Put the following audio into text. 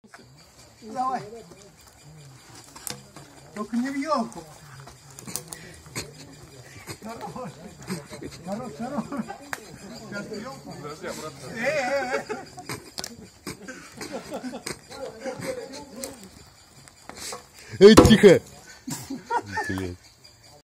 Давай. Только не в елку. Хорош. Сейчас в елку. Подожди, обратно. Эй, тихо! Блин.